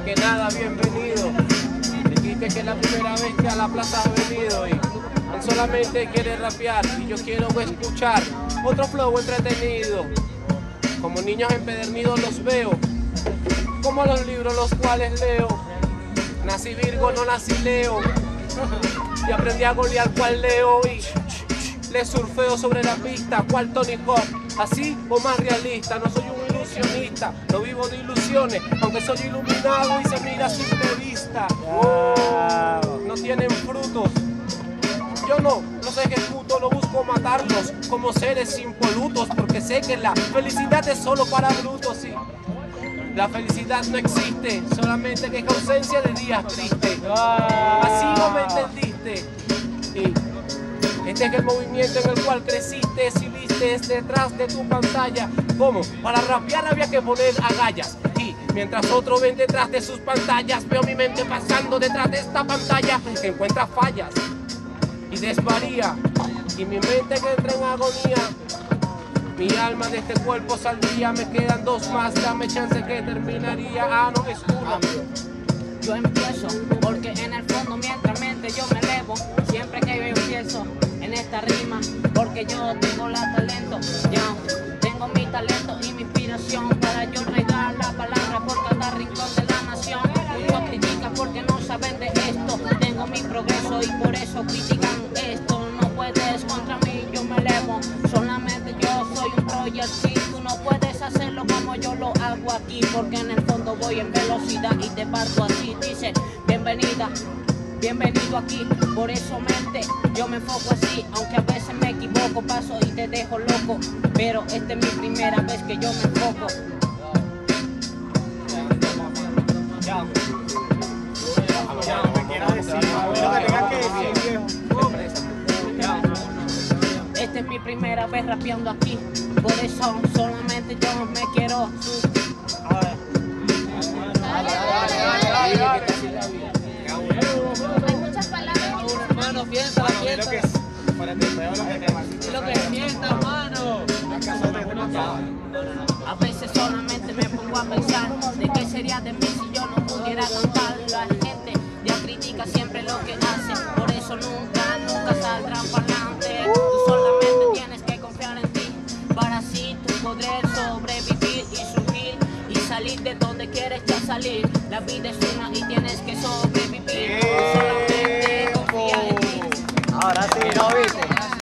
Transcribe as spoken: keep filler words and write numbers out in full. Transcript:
que nada, bienvenido. Dijiste que es la primera vez que a la plaza has venido y él solamente quiere rapear y yo quiero escuchar otro flow entretenido. Como niños empedernidos los veo, como los libros los cuales leo. Nací Virgo, no nací Leo, y aprendí a golear cual Leo y le surfeo sobre la pista, cual Tony Hawk, así o más realista. No soy un ilusionista, no vivo de ilusiones, aunque soy iluminado y se mira a simple vista. No tienen frutos, yo no los ejecuto, no busco matarlos como seres impolutos, porque sé que la felicidad es solo para brutos, sí. La felicidad no existe, solamente que es ausencia de días tristes. Así no me entendiste. Sí. Este es el movimiento en el cual creciste, si vistes detrás de tu pantalla. ¿Cómo? Para rapear había que poner agallas. Y mientras otros ven detrás de sus pantallas, veo mi mente pasando detrás de esta pantalla. Encuentra fallas y desvaría, y mi mente que entra en agonía. Mi alma de este cuerpo saldría, me quedan dos más, dame chance que terminaría. Ah, no, es una. Yo empiezo, porque en el fondo mientras mente yo me elevo. Siempre que yo empiezo en esta rima, porque yo tengo la talento. Yo tengo mi talento y mi inspiración para yo regar la palabra por cada rincón de la nación. Muchos critican porque no saben de esto. Tengo mi progreso y por eso critican esto. No puedes contra mí, yo me elevo. Solamente yo soy un royalty. Tú no puedes hacerlo como yo lo hago aquí, porque en el fondo voy en velocidad y te parto así. Dice, bienvenida, bienvenido aquí. Por eso mente, yo me enfoco así. Aunque a veces me equivoco, paso y te dejo loco, pero esta es mi primera vez que yo me enfoco. Ya. Ya, lo que quieras decir, lo que tengas que decir, viejo. Esta es mi primera vez rapeando aquí, por eso solamente yo me quiero. A ver. Hay muchas palabras. Hermano, piensa, piensa. Lo que piensa, hermano. A veces solamente me pongo a pensar de qué sería de mí si yo no pudiera cantar.